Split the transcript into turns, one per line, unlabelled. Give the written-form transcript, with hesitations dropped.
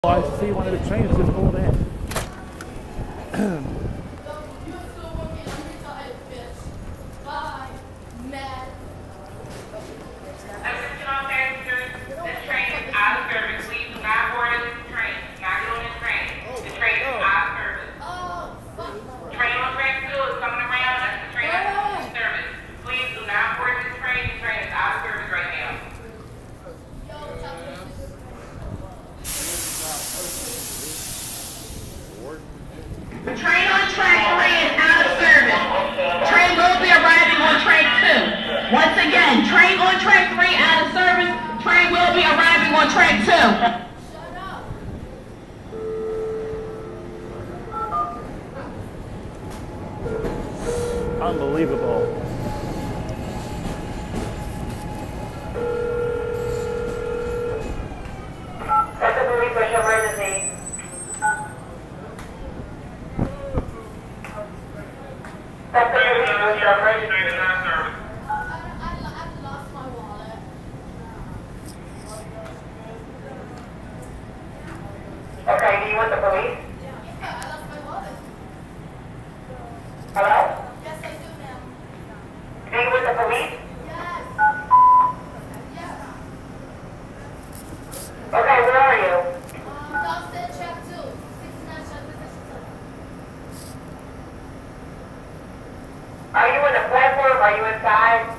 I see one of the trains just pulled in.
The train on track 3 is out of service. Train will be arriving on track 2. Once again, train on track 3 out of service. Train will be arriving on track 2.
Unbelievable.
That's a police push emergency. That's a police push emergency.
I lost my wallet.
Okay, do you want the police?
Yeah, I lost my wallet.
Hello?
Yes, I do, ma'am.
Do you want the police?
Yes. Yes.
Okay, where are you?
Downstairs track 2. 69 shut position 2.
Are you on the platform? Are you inside?